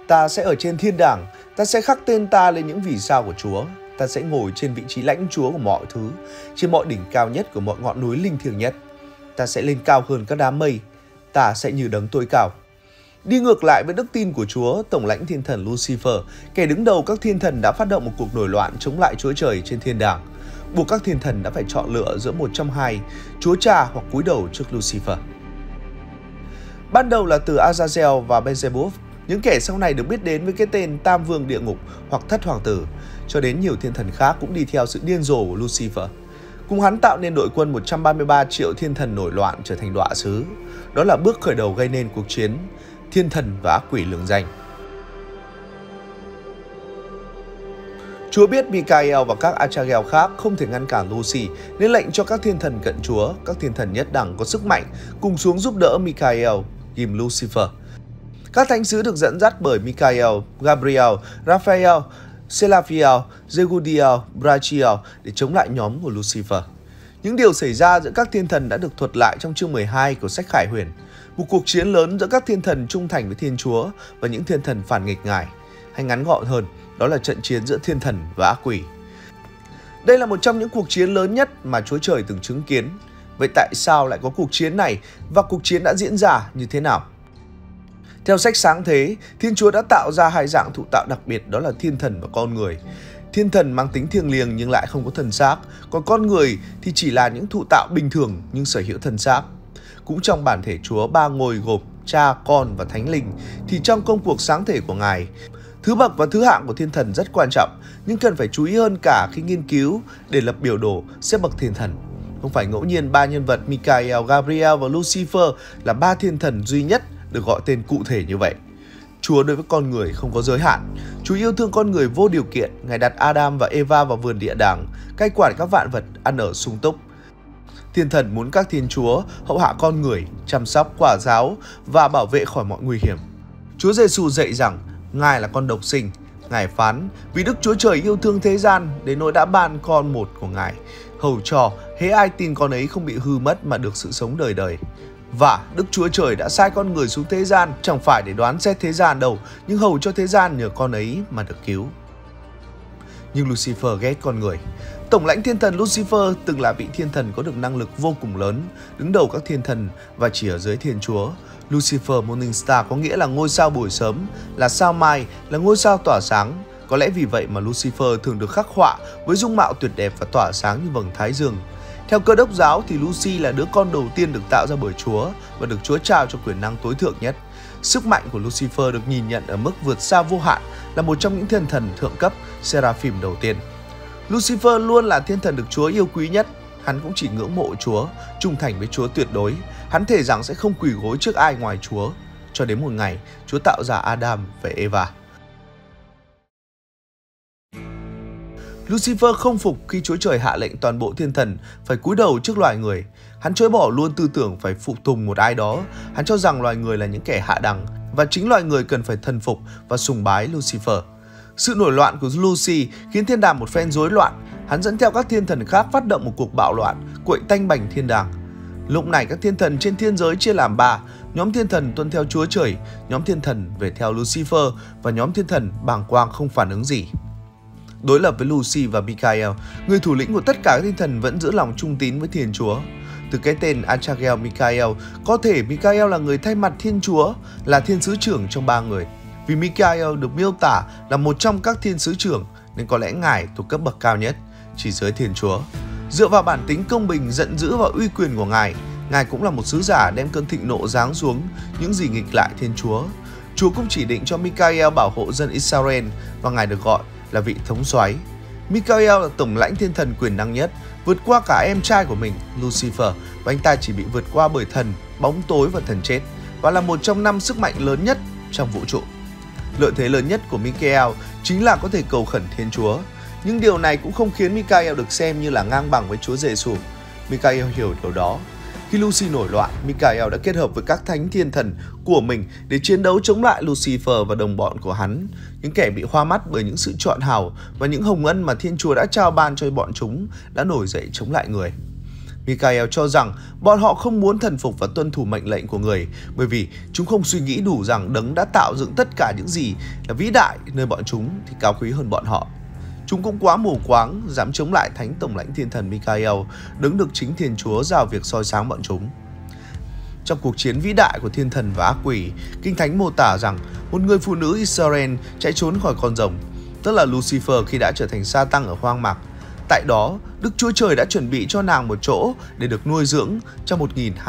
Ta sẽ ở trên thiên đàng, ta sẽ khắc tên ta lên những vì sao của Chúa. Ta sẽ ngồi trên vị trí lãnh chúa của mọi thứ, trên mọi đỉnh cao nhất của mọi ngọn núi linh thiêng nhất. Ta sẽ lên cao hơn các đám mây, ta sẽ như đấng tối cao. Đi ngược lại với đức tin của Chúa, tổng lãnh thiên thần Lucifer, kẻ đứng đầu các thiên thần, đã phát động một cuộc nổi loạn chống lại Chúa Trời trên thiên đàng, buộc các thiên thần đã phải chọn lựa giữa một trong hai, Chúa Cha hoặc cúi đầu trước Lucifer. Ban đầu là từ Azazel và Beelzebub, những kẻ sau này được biết đến với cái tên Tam Vương Địa Ngục hoặc Thất Hoàng Tử, cho đến nhiều thiên thần khác cũng đi theo sự điên rồ của Lucifer. Cùng hắn tạo nên đội quân 133 triệu thiên thần nổi loạn trở thành đọa xứ. Đó là bước khởi đầu gây nên cuộc chiến thiên thần và ác quỷ lừng danh. Chúa biết Michael và các Archangel khác không thể ngăn cản Lucy, nên lệnh cho các thiên thần cận Chúa, các thiên thần nhất đẳng có sức mạnh, cùng xuống giúp đỡ Michael ghim Lucifer. Các thánh sứ được dẫn dắt bởi Michael, Gabriel, Raphael, Selaphiel, Zegudiel, Brachiel để chống lại nhóm của Lucifer. Những điều xảy ra giữa các thiên thần đã được thuật lại trong chương 12 của sách Khải Huyền. Một cuộc chiến lớn giữa các thiên thần trung thành với Thiên Chúa và những thiên thần phản nghịch Ngài. Hay ngắn gọn hơn, đó là trận chiến giữa thiên thần và ác quỷ. Đây là một trong những cuộc chiến lớn nhất mà Chúa Trời từng chứng kiến. Vậy tại sao lại có cuộc chiến này và cuộc chiến đã diễn ra như thế nào? Theo sách Sáng Thế, Thiên Chúa đã tạo ra hai dạng thụ tạo đặc biệt, đó là thiên thần và con người. Thiên thần mang tính thiêng liêng nhưng lại không có thân xác, còn con người thì chỉ là những thụ tạo bình thường nhưng sở hữu thân xác. Cũng trong bản thể Chúa ba ngôi gồm Cha, Con và Thánh Linh, thì trong công cuộc sáng thể của Ngài, thứ bậc và thứ hạng của thiên thần rất quan trọng, nhưng cần phải chú ý hơn cả khi nghiên cứu để lập biểu đồ xếp bậc thiên thần. Không phải ngẫu nhiên ba nhân vật Michael, Gabriel và Lucifer là ba thiên thần duy nhất được gọi tên cụ thể như vậy. Chúa đối với con người không có giới hạn. Chúa yêu thương con người vô điều kiện. Ngài đặt Adam và Eva vào vườn địa đàng, cai quản các vạn vật, ăn ở sung túc. Thiên thần muốn các thiên chúa hậu hạ con người, chăm sóc, quả giáo và bảo vệ khỏi mọi nguy hiểm. Chúa Giêsu dạy rằng Ngài là con độc sinh. Ngài phán, vì Đức Chúa Trời yêu thương thế gian đến nỗi đã ban con một của Ngài, hầu cho hễ ai tin con ấy không bị hư mất mà được sự sống đời đời. Và Đức Chúa Trời đã sai con người xuống thế gian chẳng phải để đoán xét thế gian đâu, nhưng hầu cho thế gian nhờ con ấy mà được cứu. Nhưng Lucifer ghét con người. Tổng lãnh thiên thần Lucifer từng là vị thiên thần có được năng lực vô cùng lớn, đứng đầu các thiên thần và chỉ ở dưới Thiên Chúa. Lucifer Morning Star có nghĩa là ngôi sao buổi sớm, là sao mai, là ngôi sao tỏa sáng. Có lẽ vì vậy mà Lucifer thường được khắc họa với dung mạo tuyệt đẹp và tỏa sáng như vầng thái dương. Theo Cơ Đốc giáo thì Lucy là đứa con đầu tiên được tạo ra bởi Chúa và được Chúa trao cho quyền năng tối thượng nhất. Sức mạnh của Lucifer được nhìn nhận ở mức vượt xa vô hạn, là một trong những thiên thần thượng cấp Seraphim đầu tiên. Lucifer luôn là thiên thần được Chúa yêu quý nhất. Hắn cũng chỉ ngưỡng mộ Chúa, trung thành với Chúa tuyệt đối. Hắn thề rằng sẽ không quỳ gối trước ai ngoài Chúa, cho đến một ngày Chúa tạo ra Adam và Eva. Lucifer không phục khi Chúa Trời hạ lệnh toàn bộ thiên thần phải cúi đầu trước loài người. Hắn chối bỏ luôn tư tưởng phải phục tùng một ai đó. Hắn cho rằng loài người là những kẻ hạ đẳng và chính loài người cần phải thần phục và sùng bái Lucifer. Sự nổi loạn của Lucy khiến thiên đàng một phen rối loạn. Hắn dẫn theo các thiên thần khác phát động một cuộc bạo loạn, quậy tanh bành thiên đàng. Lúc này các thiên thần trên thiên giới chia làm ba: nhóm thiên thần tuân theo Chúa Trời, nhóm thiên thần về theo Lucifer và nhóm thiên thần bàng quang không phản ứng gì. Đối lập với Lucy và Michael, người thủ lĩnh của tất cả các thiên thần vẫn giữ lòng trung tín với Thiên Chúa. Từ cái tên Archangel Michael, có thể Michael là người thay mặt Thiên Chúa, là thiên sứ trưởng trong ba người. Vì Michael được miêu tả là một trong các thiên sứ trưởng, nên có lẽ Ngài thuộc cấp bậc cao nhất, chỉ dưới Thiên Chúa. Dựa vào bản tính công bình, giận dữ và uy quyền của Ngài, Ngài cũng là một sứ giả đem cơn thịnh nộ giáng xuống những gì nghịch lại Thiên Chúa. Chúa cũng chỉ định cho Michael bảo hộ dân Israel và Ngài được gọi là vị thống soái. Michael là tổng lãnh thiên thần quyền năng nhất, vượt qua cả em trai của mình, Lucifer, và anh ta chỉ bị vượt qua bởi thần, bóng tối và thần chết, và là một trong 5 sức mạnh lớn nhất trong vũ trụ. Lợi thế lớn nhất của Michael chính là có thể cầu khẩn Thiên Chúa, nhưng điều này cũng không khiến Michael được xem như là ngang bằng với Chúa Giêsu. Michael hiểu điều đó. Khi Lucy nổi loạn, Michael đã kết hợp với các thánh thiên thần của mình để chiến đấu chống lại Lucifer và đồng bọn của hắn, những kẻ bị hoa mắt bởi những sự chọn hào và những hồng ân mà Thiên Chúa đã trao ban cho bọn chúng đã nổi dậy chống lại người. Mikhail cho rằng bọn họ không muốn thần phục và tuân thủ mệnh lệnh của người, bởi vì chúng không suy nghĩ đủ rằng Đấng đã tạo dựng tất cả những gì là vĩ đại nơi bọn chúng thì cao quý hơn bọn họ. Chúng cũng quá mù quáng, dám chống lại Thánh Tổng lãnh Thiên thần Mikhail, Đấng được chính Thiên Chúa giao việc soi sáng bọn chúng. Trong cuộc chiến vĩ đại của thiên thần và ác quỷ, Kinh Thánh mô tả rằng một người phụ nữ Israel chạy trốn khỏi con rồng, tức là Lucifer khi đã trở thành Sa-tăng ở hoang mạc. Tại đó, Đức Chúa Trời đã chuẩn bị cho nàng một chỗ để được nuôi dưỡng trong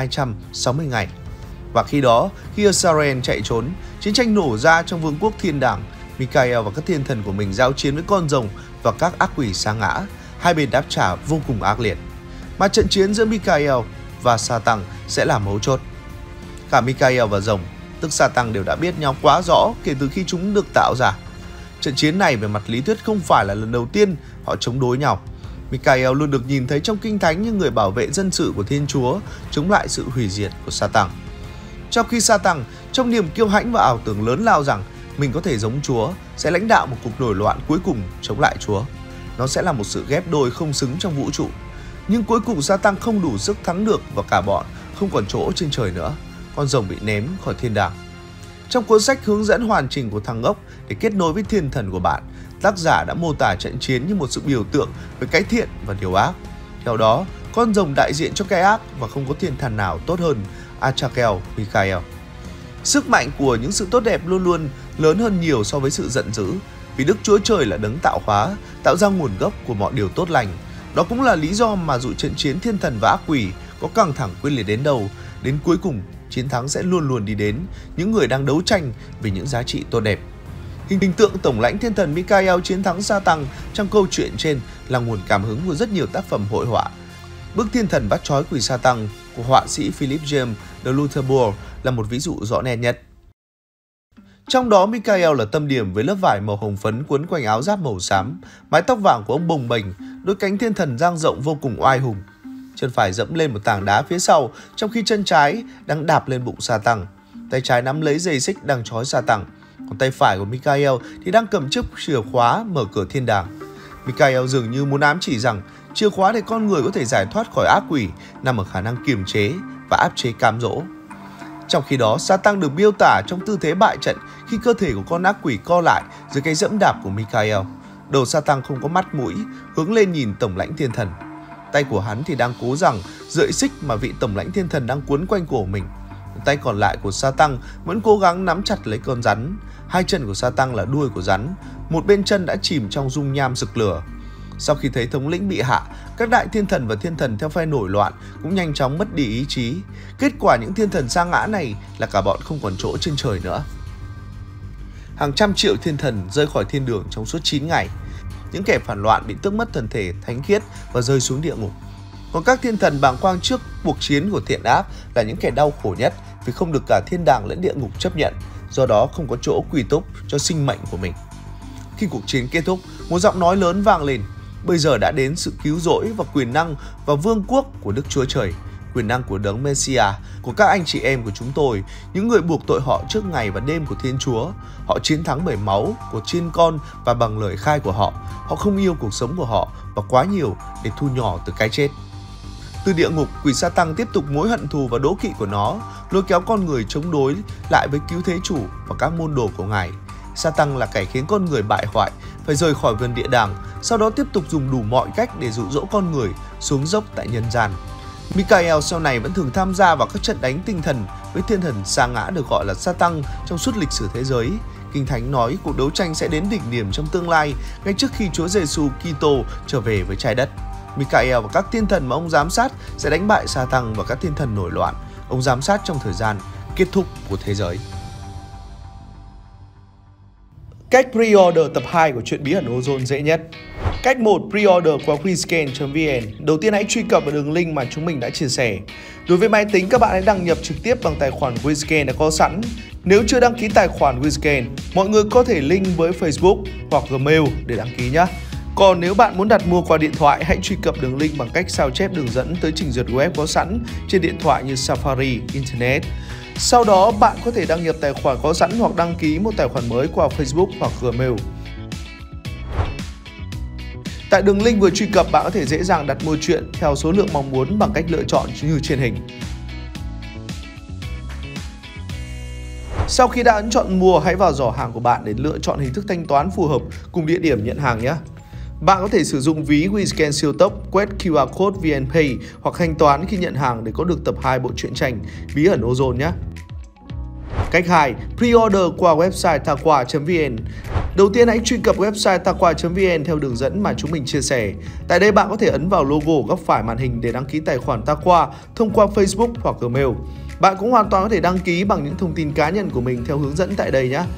1260 ngày. Và khi đó, khi Israel chạy trốn, chiến tranh nổ ra trong vương quốc thiên đàng. Mikhail và các thiên thần của mình giao chiến với con rồng và các ác quỷ sa ngã. Hai bên đáp trả vô cùng ác liệt. Mà trận chiến giữa Mikhail và Sa-tăng sẽ là mấu chốt. Cả Mikhail và rồng, tức Sa-tăng, đều đã biết nhau quá rõ kể từ khi chúng được tạo ra. Trận chiến này về mặt lý thuyết không phải là lần đầu tiên họ chống đối nhau. Mikhail luôn được nhìn thấy trong Kinh Thánh như người bảo vệ dân sự của Thiên Chúa, chống lại sự hủy diệt của Sa-tăng. Trong khi Sa-tăng, trong niềm kiêu hãnh và ảo tưởng lớn lao rằng mình có thể giống Chúa, sẽ lãnh đạo một cuộc nổi loạn cuối cùng chống lại Chúa. Nó sẽ là một sự ghép đôi không xứng trong vũ trụ. Nhưng cuối cùng Sa-tăng không đủ sức thắng được và cả bọn không còn chỗ trên trời nữa. Con rồng bị ném khỏi thiên đàng. Trong cuốn sách hướng dẫn hoàn chỉnh của thằng ngốc để kết nối với thiên thần của bạn, tác giả đã mô tả trận chiến như một sự biểu tượng về cái thiện và điều ác. Theo đó, con rồng đại diện cho cái ác và không có thiên thần nào tốt hơn Archangel Mikhail. Sức mạnh của những sự tốt đẹp luôn luôn lớn hơn nhiều so với sự giận dữ, vì Đức Chúa Trời là đấng tạo hóa, tạo ra nguồn gốc của mọi điều tốt lành. Đó cũng là lý do mà dù trận chiến thiên thần và ác quỷ có căng thẳng quyết liệt đến đâu, đến cuối cùng chiến thắng sẽ luôn luôn đi đến những người đang đấu tranh vì những giá trị tốt đẹp. Hình tượng Tổng lãnh Thiên thần Mikhail chiến thắng Sa-tăng trong câu chuyện trên là nguồn cảm hứng của rất nhiều tác phẩm hội họa. Bức Thiên thần bắt trói quỷ Sa-tăng của họa sĩ Philip James de Loutherbourg là một ví dụ rõ nét nhất. Trong đó, Mikhail là tâm điểm với lớp vải màu hồng phấn quấn quanh áo giáp màu xám, mái tóc vàng của ông bồng bềnh, đôi cánh thiên thần dang rộng vô cùng oai hùng. Chân phải dẫm lên một tảng đá phía sau, trong khi chân trái đang đạp lên bụng Sa-tăng. Tay trái nắm lấy dây xích đang trói Sa-tăng, còn tay phải của Mikhail thì đang cầm chiếc chìa khóa mở cửa thiên đàng. Mikhail dường như muốn ám chỉ rằng chìa khóa để con người có thể giải thoát khỏi ác quỷ nằm ở khả năng kiềm chế và áp chế cám dỗ. Trong khi đó, Sa-tăng được miêu tả trong tư thế bại trận khi cơ thể của con ác quỷ co lại dưới cái dẫm đạp của Mikhail. Đầu Sa-tăng không có mắt mũi, hướng lên nhìn Tổng lãnh Thiên thần. Tay của hắn thì đang cố rằng dợi xích mà vị Tổng lãnh Thiên thần đang quấn quanh cổ mình. Tay còn lại của Sa-tăng vẫn cố gắng nắm chặt lấy con rắn. Hai chân của Sa-tăng là đuôi của rắn, một bên chân đã chìm trong dung nham rực lửa. Sau khi thấy thống lĩnh bị hạ, các đại thiên thần và thiên thần theo phe nổi loạn cũng nhanh chóng mất đi ý chí. Kết quả những thiên thần sa ngã này là cả bọn không còn chỗ trên trời nữa. Hàng trăm triệu thiên thần rơi khỏi thiên đường trong suốt 9 ngày. Những kẻ phản loạn bị tước mất thân thể thánh khiết và rơi xuống địa ngục. Còn các thiên thần bàng quang trước cuộc chiến của thiện ác là những kẻ đau khổ nhất vì không được cả thiên đàng lẫn địa ngục chấp nhận, do đó không có chỗ quy túc cho sinh mệnh của mình. Khi cuộc chiến kết thúc, một giọng nói lớn vang lên. Bây giờ đã đến sự cứu rỗi và quyền năng và vương quốc của Đức Chúa Trời, quyền năng của đấng Messiah, của các anh chị em của chúng tôi, những người buộc tội họ trước ngày và đêm của Thiên Chúa. Họ chiến thắng bởi máu của chiên con và bằng lời khai của họ. Họ không yêu cuộc sống của họ và quá nhiều để thu nhỏ từ cái chết. Từ địa ngục, quỷ Sa-tăng tiếp tục mối hận thù và đố kỵ của nó, lôi kéo con người chống đối lại với cứu thế chủ và các môn đồ của Ngài. Sa-tăng là kẻ khiến con người bại hoại, phải rời khỏi vườn địa đàng, sau đó tiếp tục dùng đủ mọi cách để dụ dỗ con người xuống dốc tại nhân gian. Mikhail sau này vẫn thường tham gia vào các trận đánh tinh thần với thiên thần sa ngã được gọi là Sa-tăng trong suốt lịch sử thế giới. Kinh Thánh nói cuộc đấu tranh sẽ đến đỉnh điểm trong tương lai, ngay trước khi Chúa Giêsu Kitô trở về với trái đất. Mikhail và các thiên thần mà ông giám sát sẽ đánh bại Sa-tăng và các thiên thần nổi loạn. Ông giám sát trong thời gian kết thúc của thế giới. Cách pre-order tập 2 của Chuyện bí ẩn Ozone dễ nhất. Cách 1. Pre-order qua quizscan.vn. Đầu tiên hãy truy cập vào đường link mà chúng mình đã chia sẻ. Đối với máy tính, các bạn hãy đăng nhập trực tiếp bằng tài khoản Quizscan đã có sẵn. Nếu chưa đăng ký tài khoản Quizscan, mọi người có thể link với Facebook hoặc Gmail để đăng ký nhé. Còn nếu bạn muốn đặt mua qua điện thoại, hãy truy cập đường link bằng cách sao chép đường dẫn tới trình duyệt web có sẵn trên điện thoại như Safari, Internet. Sau đó, bạn có thể đăng nhập tài khoản có sẵn hoặc đăng ký một tài khoản mới qua Facebook hoặc Gmail. Tại đường link vừa truy cập, bạn có thể dễ dàng đặt mua truyện theo số lượng mong muốn bằng cách lựa chọn như trên hình. Sau khi đã ấn chọn mua, hãy vào giỏ hàng của bạn để lựa chọn hình thức thanh toán phù hợp cùng địa điểm nhận hàng nhé. Bạn có thể sử dụng ví WeScan siêu tốc, quét QR code VNPay hoặc thanh toán khi nhận hàng để có được tập 2 bộ truyện tranh Bí ẩn Ozone nhé. Cách 2. Pre-order qua website taqua.vn. Đầu tiên, hãy truy cập website taqua.vn theo đường dẫn mà chúng mình chia sẻ. Tại đây, bạn có thể ấn vào logo góc phải màn hình để đăng ký tài khoản Taqua thông qua Facebook hoặc Gmail. Bạn cũng hoàn toàn có thể đăng ký bằng những thông tin cá nhân của mình theo hướng dẫn tại đây nhé.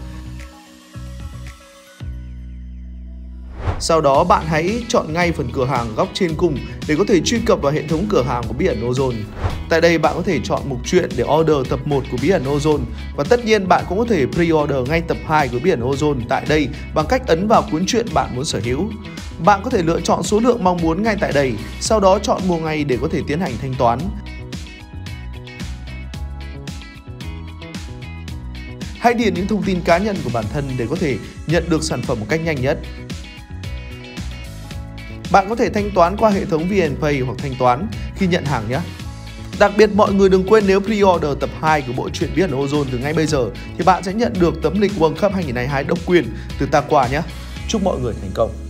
Sau đó, bạn hãy chọn ngay phần cửa hàng góc trên cùng để có thể truy cập vào hệ thống cửa hàng của Bí ẩn Ozone. Tại đây, bạn có thể chọn mục truyện để order tập 1 của Bí ẩn Ozone. Và tất nhiên, bạn cũng có thể pre-order ngay tập 2 của Bí ẩn Ozone tại đây bằng cách ấn vào cuốn truyện bạn muốn sở hữu. Bạn có thể lựa chọn số lượng mong muốn ngay tại đây, sau đó chọn mua ngay để có thể tiến hành thanh toán. Hãy điền những thông tin cá nhân của bản thân để có thể nhận được sản phẩm một cách nhanh nhất. Bạn có thể thanh toán qua hệ thống VNPay hoặc thanh toán khi nhận hàng nhé. Đặc biệt, mọi người đừng quên nếu pre-order tập 2 của bộ truyện Bí ẩn Ozone từ ngay bây giờ thì bạn sẽ nhận được tấm lịch World Cup 2022 độc quyền từ Taqua nhé. Chúc mọi người thành công!